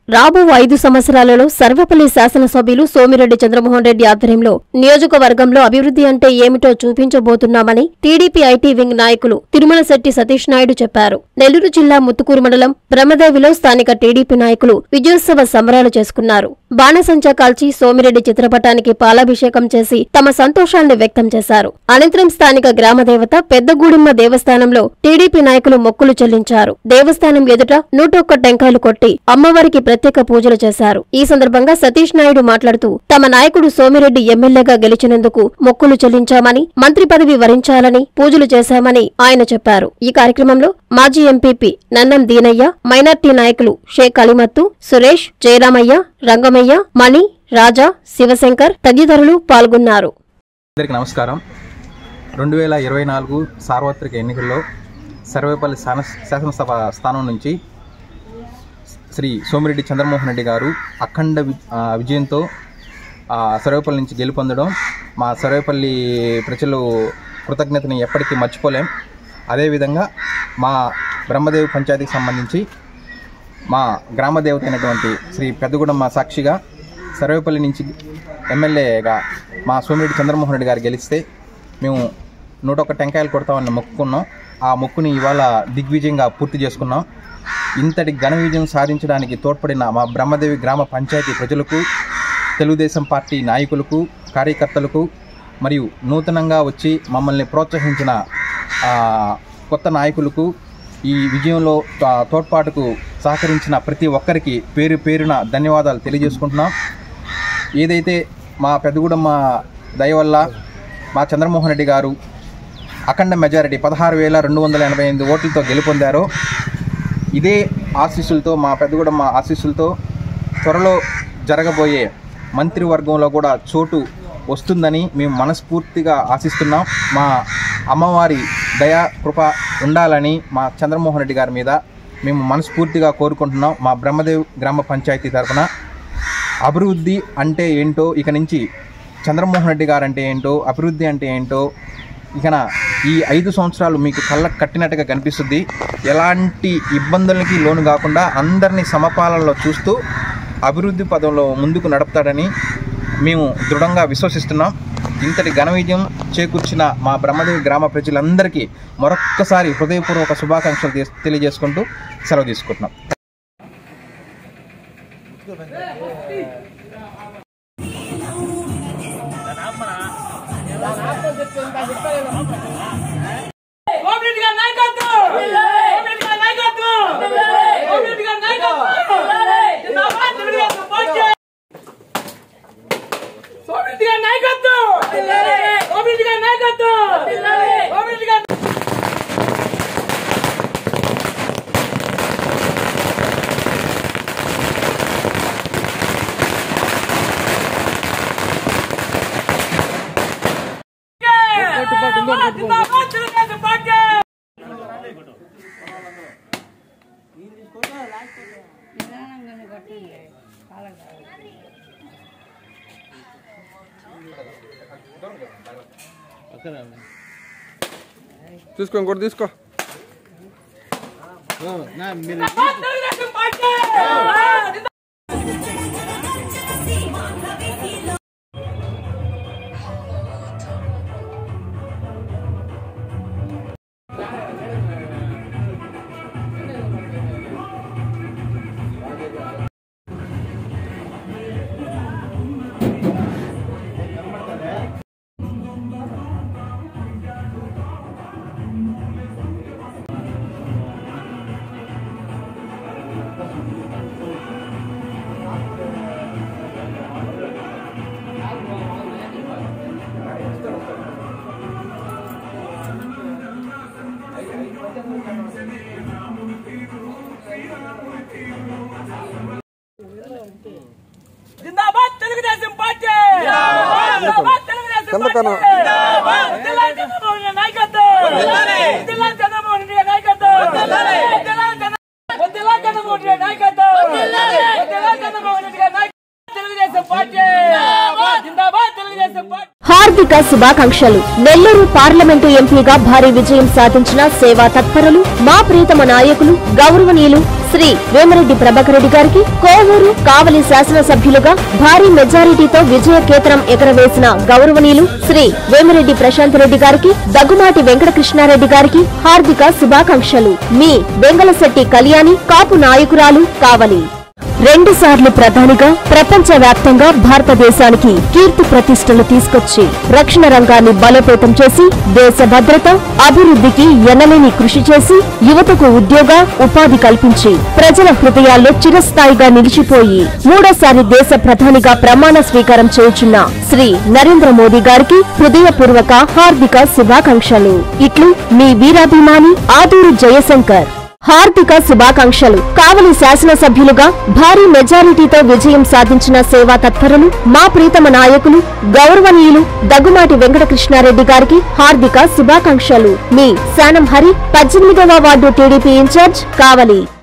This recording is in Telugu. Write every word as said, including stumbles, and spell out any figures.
రాబో ఐదు సంవత్సరాలలో సర్వేపల్లి శాసనసభ్యులు సోమిరెడ్డి చంద్రమోహన్ రెడ్డి ఆధ్వర్యంలో నియోజకవర్గంలో అభివృద్ధి అంటే ఏమిటో చూపించబోతున్నామని టీడీపీ ఐటీ వింగ్ నాయకులు తిరుమలశెట్టి సతీష్ నాయుడు చెప్పారు. నెల్లూరు జిల్లా ముత్తుకూరు మండలం బ్రహ్మదేవిలో స్థానిక టీడీపీ నాయకులు విజయోత్సవ సంబరాలు చేసుకున్నారు. బాణసంచా కాల్చి సోమిరెడ్డి చిత్రపటానికి పాలాభిషేకం చేసి తమ సంతోషాన్ని వ్యక్తం చేశారు. అనంతరం స్థానిక గ్రామదేవత పెద్దగూడిమ్మ దేవస్థానంలో టీడీపీ నాయకులు మొక్కులు చెల్లించారు. దేవస్థానం ఎదుట నూటొక్క టెంకాయలు కొట్టి అమ్మవారికి ప్రత్యేక పూజలు చేశారు. ఈ సందర్భంగా సతీష్ నాయుడు మాట్లాడుతూ తమ నాయకుడు సోమిరెడ్డి ఎమ్మెల్యేగా గెలిచినందుకు మొక్కులు చెల్లించామని, మంత్రి పదవి వరించాలని పూజలు చేశామని ఆయన చెప్పారు. ఈ కార్యక్రమంలో మాజీ ఎంపీపీ నన్నం దీనయ్య, మైనార్టీ నాయకులు షేక్ అలిమత్తు, సురేష్, జయరామయ్య, రంగమయ్య, మణి, రాజా, శివశంకర్ తదితరులు పాల్గొన్నారు. అందరికీ నమస్కారం. రెండు వేల ఇరవై నాలుగు సార్వత్రిక ఎన్నికల్లో సర్వేపల్లి శాసనసభ స్థానం నుంచి శ్రీ సోమిరెడ్డి చంద్రమోహన్ రెడ్డి గారు అఖండ విజయంతో సర్వేపల్లి నుంచి గెలుపొందడం మా సర్వేపల్లి ప్రజలు కృతజ్ఞతని ఎప్పటికీ మర్చిపోలేం. అదేవిధంగా మా బ్రహ్మదేవి పంచాయతీకి సంబంధించి మా గ్రామదేవత అయినటువంటి శ్రీ పెద్దగూడమ్మ సాక్షిగా సర్వేపల్లి నుంచి ఎమ్మెల్యేగా మా సోమిరెడ్డి చంద్రమోహన్ రెడ్డి గారు గెలిస్తే మేము నూట ఒక్క టెంకాయలు కొడతామని మొక్కుకున్నాం. ఆ మొక్కుని ఇవాళ దిగ్విజయంగా పూర్తి చేసుకున్నాం. ఇంతటి ఘన విజయం సాధించడానికి తోడ్పడిన మా బ్రహ్మదేవి గ్రామ పంచాయతీ ప్రజలకు, తెలుగుదేశం పార్టీ నాయకులకు, కార్యకర్తలకు మరియు నూతనంగా వచ్చి మమ్మల్ని ప్రోత్సహించిన కొత్త నాయకులకు, ఈ విజయంలో తోడ్పాటుకు సహకరించిన ప్రతి ఒక్కరికి పేరు పేరున ధన్యవాదాలు తెలియజేసుకుంటున్నాం. ఏదైతే మా పెద్దగూడమ్మ దయ వల్ల మా చంద్రమోహన్ రెడ్డి గారు అఖండ మెజారిటీ పదహారు వేల రెండు వందల ఎనభై ఎనిమిది ఓట్లతో గెలుపొందారో, ఇదే ఆశీస్సులతో మా పెద్దగూడమ్మ ఆశీస్సులతో త్వరలో జరగబోయే మంత్రివర్గంలో కూడా చోటు వస్తుందని మేము మనస్ఫూర్తిగా ఆశిస్తున్నాం. మా అమ్మవారి దయా కృప ఉండాలని మా చంద్రమోహన్ రెడ్డి గారి మీద మేము మనస్ఫూర్తిగా కోరుకుంటున్నాం. మా బ్రహ్మదేవ్ గ్రామ పంచాయతీ తరఫున అభివృద్ధి అంటే ఏంటో, ఇక నుంచి చంద్రమోహన్ రెడ్డి గారు అంటే ఏంటో, అభివృద్ధి అంటే ఏంటో ఇకన ఈ ఐదు సంవత్సరాలు మీకు కళ్ళకు కట్టినట్టుగా కనిపిస్తుంది. ఎలాంటి ఇబ్బందులకి లోను కాకుండా అందరినీ సమపాలనలో చూస్తూ అభివృద్ధి పదంలో ముందుకు నడుపుతాడని మేము దృఢంగా విశ్వసిస్తున్నాం. ఇంతటి ఘన విజయం చేకూర్చిన మా బ్రహ్మదేవి గ్రామ ప్రజలందరికీ మరొక్కసారి హృదయపూర్వక శుభాకాంక్షలు తెలియజేసుకుంటూ సెలవు తీసుకుంటున్నాం. తీసుకో ఇంకోటి తీసుకో. జిందాబాద్ తెలుగుదేశం పార్టీ, జిందాబాద్ తెలుగుదేశం పార్టీ, జిందాబాద్ జిల్లా చంద్రమోహన్ రెడ్డి నాయకత్వం, జిల్లా చంద్రమోహన్ రెడ్డి నాయకత్వం, జిల్లా చంద్రమోహన్ రెడ్డి నాయకత్వం, జిల్లా చంద్రమోహన్ రెడ్డి నాయకత్వం, తెలుగుదేశం పార్టీ, జిందాబాద్ తెలుగుదేశం పార్టీ. హార్దిక్ హార్దిక శుభాకాంక్షలు. నెల్లూరు పార్లమెంటు ఎంపీగా భారీ విజయం సాధించిన సేవా తత్పరులు మా ప్రీతమ నాయకులు గౌరవనీయులు శ్రీ వేమిరెడ్డి ప్రభాకర్ రెడ్డి గారికి, కోవూరు కావలి శాసనసభ్యులుగా భారీ మెజారిటీతో విజయ కేతనం ఎగరవేసిన గౌరవనీయులు శ్రీ వేమిరెడ్డి ప్రశాంత్ రెడ్డి గారికి, దగ్గుమాటి వెంకటకృష్ణారెడ్డి గారికి హార్దిక శుభాకాంక్షలు. మీ వెంగళశెట్టి కళ్యాణి, కాపు నాయకురాలు, కావలి. రెండు సార్లు ప్రధానిగా ప్రపంచ వ్యాప్తంగా భారతదేశానికి కీర్తి ప్రతిష్టలు తీసుకొచ్చి రక్షణ రంగాన్ని బలోపేతం చేసి దేశ భద్రత అభివృద్ధికి ఎనలేని కృషి చేసి యువతకు ఉద్యోగ ఉపాధి కల్పించి ప్రజల హృదయాల్లో చిరస్థాయిగా నిలిచిపోయి మూడోసారి దేశ ప్రధానిగా ప్రమాణ స్వీకారం చేయుచున్న శ్రీ నరేంద్ర మోదీ గారికి హృదయపూర్వక హార్దిక శుభాకాంక్షలు. ఇట్లు మీ వీరాభిమాని ఆదూరు జయశంకర్. హార్దిక శుభాకాంక్షలు. కావలి శాసనసభ్యులుగా భారీ మెజారిటీతో విజయం సాధించిన సేవా తత్పరులు మా ప్రీతమ నాయకులు గౌరవనీయులు దగ్గుమాటి వెంకటకృష్ణారెడ్డి గారికి హార్దిక శుభాకాంక్షలు. మీ శానం హరి, పద్దెనిమిదవ వార్డు టీడీపీ ఇన్ఛార్జ్, కావలి.